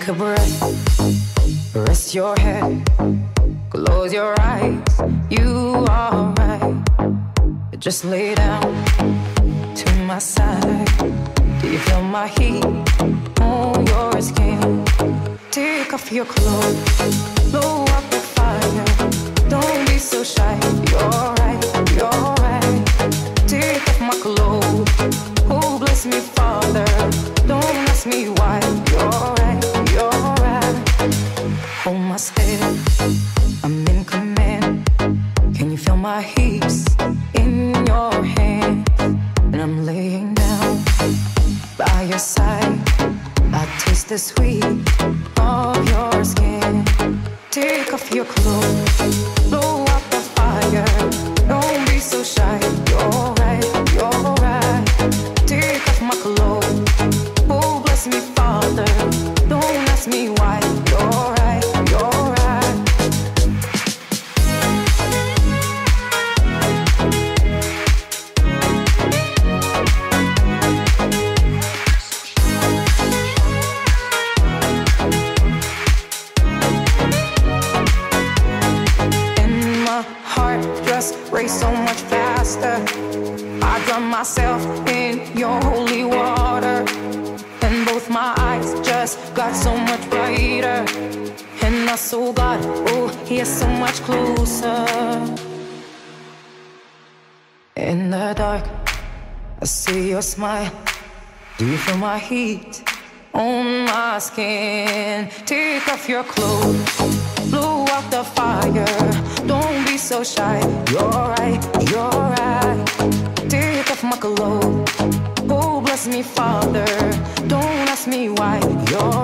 Take a breath, rest your head, close your eyes, you are right. Just lay down to my side. Do you feel my heat on your skin? Take off your clothes, blow up the fire. Don't be so shy, you're right, you're right. Take off my clothes, oh bless me Father. Don't ask me why, you're right, you're right. Hold my step, I'm in command. Can you feel my hips in your hands? And I'm laying down by your side. I taste the sweet of your skin. Take off your clothes, blow up the fire. Don't be so shy, you're right, you're right. Take off my clothes, oh bless me Father. Don't ask me why, you're right, you're right. And my heart just race so much faster. I drown myself in your holy water, and both my eyes just got so much brighter. And I saw God, oh, He is so much closer. In the dark, I see your smile. Do you feel my heat on my skin? Take off your clothes, blow out the fire. Don't be so shy, you're right, you're right. Take off my clothes, oh bless me Father. Don't ask me why, you're